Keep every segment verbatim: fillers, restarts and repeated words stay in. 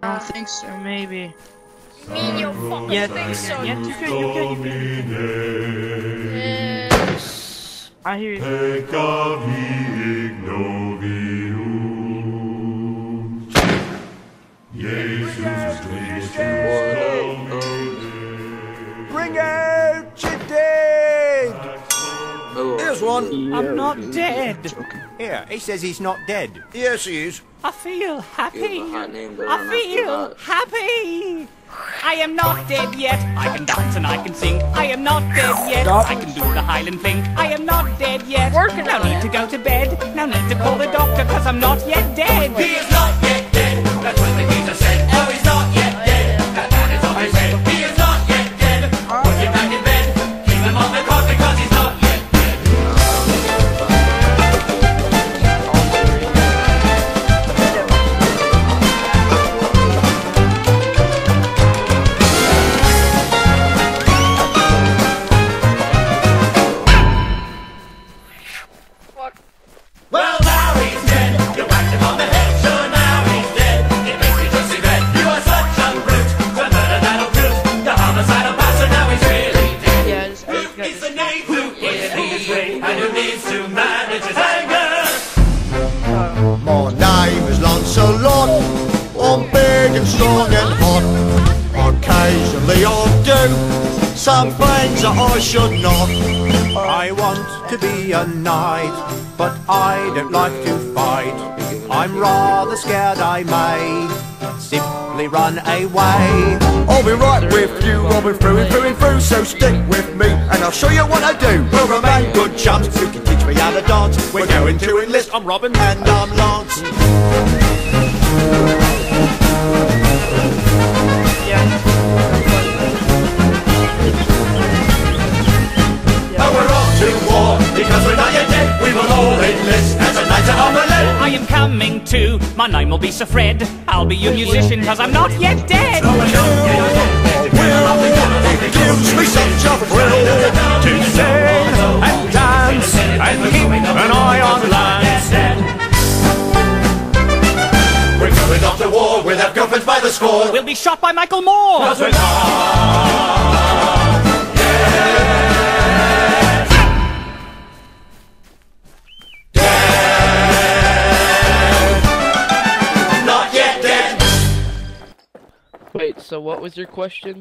I don't think so, maybe. Me, you fucking Yeah, think so. yeah, you can, you can, you can. Yes. I hear you. Bring out your dead! Here's one. I'm not dead. Here, he says he's not dead. Yes, he is. I feel happy. I I feel happy. I am not dead yet. I can dance and I can sing. I am not dead yet. Stop. I can do the Highland fling. I am not dead yet. Working now on need it. to go to bed. Now need to call the doctor cause I'm not yet dead. He is not yet dead. That's what the geezer said. Oh, he's not yet dead. That man is on his head. He is not yet dead. Put him back in bed. Keep him on the cot because he's not yet dead. Fuck. Well, now he's dead. You whacked him on the head. Sure, now he's dead. It makes me just regret. You are such a brute. The murder that'll prove. The homicidal bastard. Now he's really dead. Yeah, just Who is the name? Who is his way? And who needs to manage his anger? My name is Lancelot. I'm big and strong and hot. Occasionally I do some things that I should not. I want to be a knight, but I don't like to fight. I'm rather scared I may simply run away. I'll be right with you, I'll be through and through and through, so stick with me and I'll show you what I do. We'll remain good chums, you can teach me how to dance. We're going to enlist, I'm Robin and I'm Lance. Oh, we're off to war because we're not yet dead. We will all enlist as a knight of our lead. I am coming to. My name will be Sir Fred. I'll be your musician cause I'm not yet dead. It gives me such a thrill to sing and dance and keep an eye on land. We're going off to war with our girlfriends by the score. We'll be shot by Michael Moore. Cause we're not yet dead. Not yet dead. Wait, so what was your question?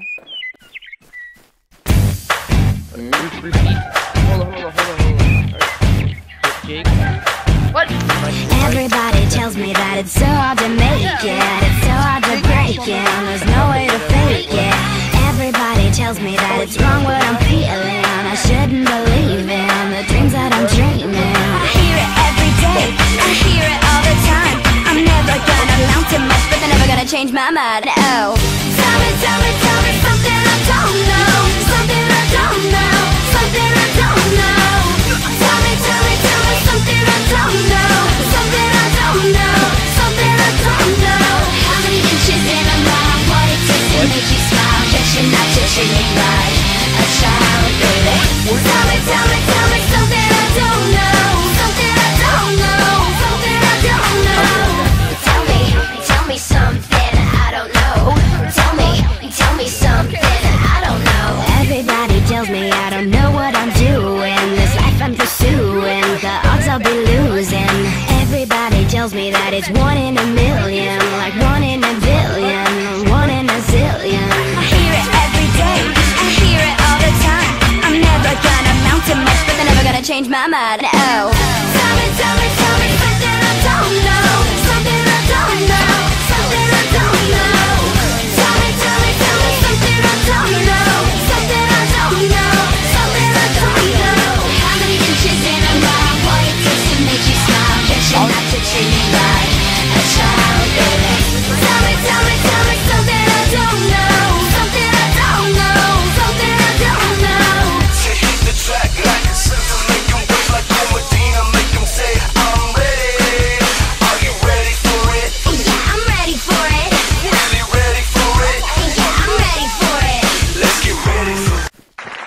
Mm. Repeat. Hold on, hold on, hold on, hold on. Alright. Jake? What? Everybody tells me that it's so hard to make it, it's so hard to break it, and there's no way to fake it. Everybody tells me that it's wrong what I'm feeling, I shouldn't believe in the dreams that I'm dreaming. I hear it every day, I hear it all the time. I'm never gonna amount to much, but they're never gonna change my mind. Oh, tell me, tell me, tell me something I don't know, something I don't know, something I don't know. Tell me, tell me, tell me something I don't know, something I don't know, something I don't know. How many inches in a mile? What it takes to make you smile? Guess you're not touching me like a child, baby. Tell me, tell me, tell me something I don't know, something I don't know, something I don't know. Tell me, tell me something I don't know. Tell me, tell me something I don't know. Everybody tells me I don't know what I'm doing. This life I'm pursuing, the odds I'll be losing. Everybody tells me that it's one in a million, like one in a billion, one in a zillion. I hear it every day, I hear it all the time. I'm never gonna amount to much, but they're never gonna change my mind. Oh, tell me, tell me, tell me something I don't know, something I don't know, something I don't know. Tell me, tell me, tell me something I don't know, something I don't know, something I don't know. How many inches in a mile? What it takes to make you smile? Guess you're not touching me like a child, baby. Tell me, tell me, tell me something I don't know, something I don't know, something I don't know. To hit the track like a scissor, make 'em wait like a Medina, make 'em say I'm ready. Are you ready for it? Yeah, I'm ready for it. Really ready for it? Yeah, I'm ready for it. Let's get ready for it.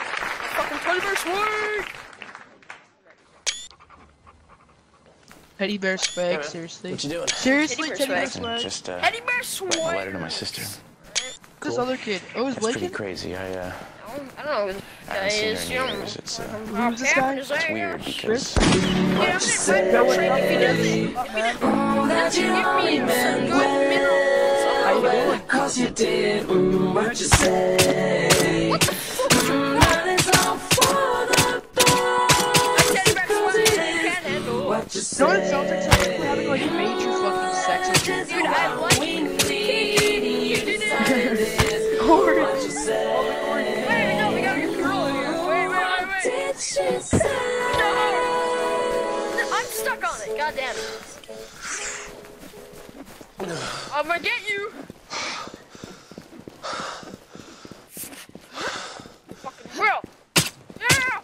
Fucking twenty-first word. How do you teddy bear swag, seriously. What you doing? Seriously, Teddy teddy bear bear swag. swag? Just uh, Teddy bear writing a letter swag. to my sister. This other kid. Oh, is It's pretty Lincoln? crazy. I uh, I don't know who this I guy haven't seen her is. in You know. years. It's uh, Who's this guy? it's weird because Yeah, I'm gonna try to train if he doesn't. If he doesn't, if he doesn't give me some good minerals. How you doing? Cause you did mm, what you say. What the fuck is wrong? That is all for the My best. teddy bear swag can't handle. What you No, it say. sounds like something we're having like major fucking sex with you. Dude, I like We it. need you decided this. Corey. What you say. Wait, no, we got a girl here. Wait, wait, wait, wait. Did she say? No. I'm stuck on it. God damn it. I'm gonna get you. Fucking will. Yeah.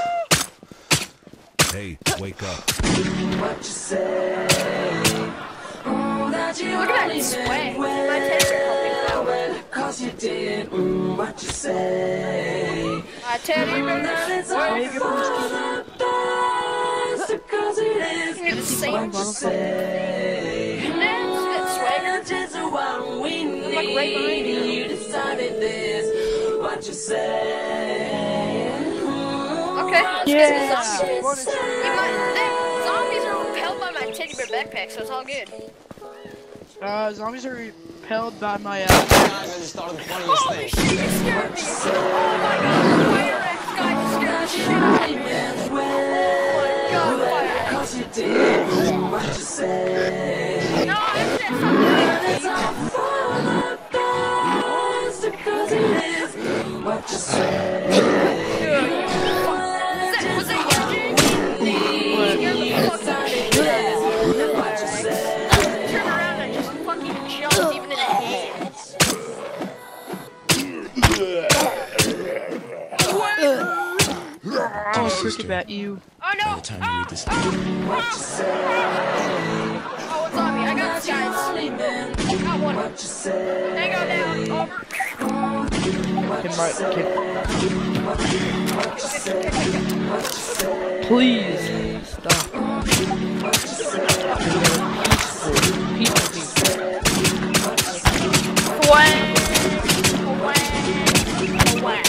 Hey, wake up. What you say? Oh, that you Look at only that swag. meant My teddy bear helping me out. cause you did mm, what you say. My teddy bear It's all swag. for the best, cause it is You need the same what you say. That's that swagger. That is what we need. Like right behind you. You decided this. What you say. Okay, let's Yeah. get the zombies. What you say. Yeah, my, the zombies are repelled by my teddy bear backpack, so it's all good. Uh, zombies are repelled by my, uh... I just thought of the funniest Holy thing. shit, you scared me! Oh my god, Fire X guy scared the shit out of me! Oh my god, Fire X! Cause you did what you say. No, that's that's not It's all for the best, cause it is what you say. good. Was that, was that you, Jake? You scared the fuck out of me. Fire X. Turn around and just fucking jumped even in the head. Oh, cricket bat, you. Oh no! By the time you read this, Oh, it's on me. I got this, guys. Got one. Hang on down. Over. Can my, can... Please, stop. Peaceful, peaceful. Away. Away.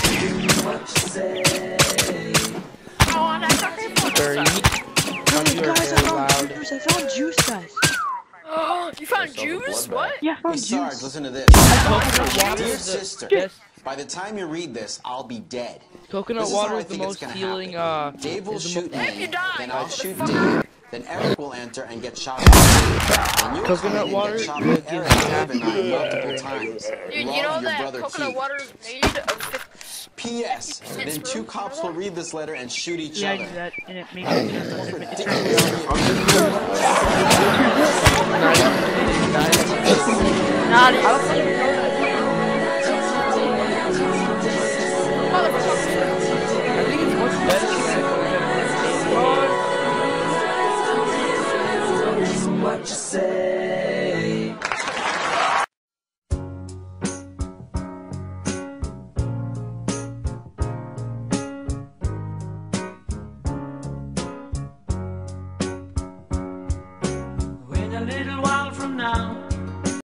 Oh, and I got this one. Guys, guys, I found juice, I found juice, guys. Oh, you found juice? What? Yeah, I Hey found Sarge, juice. listen to this. Coconut water Dear is the, sister, yes. by the time you read this, I'll be dead. Coconut This is water how I is the think it's most gonna healing, happen. uh... Dave will is the shoot mo- me, If you die, then I'll motherfucker. shoot Dave, then Eric will enter and get shot by and you will Coconut come in and water get shot will by give Eric, you Dave, and I happy. multiple times. Dude, you Love, know your that brother coconut Keith. water is made of... P S Then two cops will read this letter and shoot each Yeah, I other. do that, and it makes it, it, it, it turns me on. Not even.